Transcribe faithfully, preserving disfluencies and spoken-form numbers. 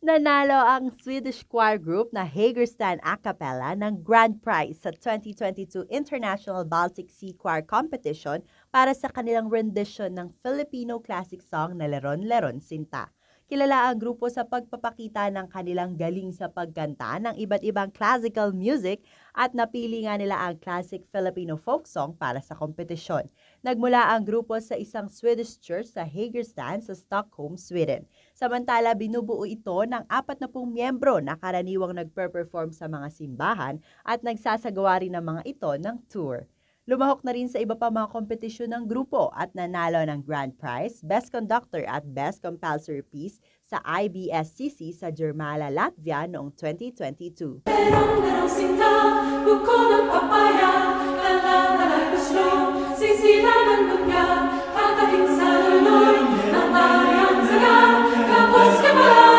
Nanalo ang Swedish choir group na Hagerstand a cappella ng Grand Prize sa twenty twenty-two International Baltic Sea Choir Competition para sa kanilang rendition ng Filipino classic song na Leron Leron Sinta. Kilala ang grupo sa pagpapakita ng kanilang galing sa pagkanta ng iba't ibang classical music at napili nga nila ang classic Filipino folk song para sa kompetisyon. Nagmula ang grupo sa isang Swedish church sa Hagerstand sa Stockholm, Sweden. Samantala, binubuo ito ng apat na pung miyembro na karaniwang nagpe-perform sa mga simbahan at nagsasagawa rin ng mga ito ng tour. Lumahok na rin sa iba pa mga kompetisyon ng grupo at nanalo ng Grand Prize, Best Conductor at Best Compulsory Piece sa I B S C C sa Germala, Latvia noong twenty twenty-two. Merong merong sinta, buko ng papaya, kailangan ay gusto, sisilangan mangga, pagdating sa luloy, ng bayang saga, kapos ka ba?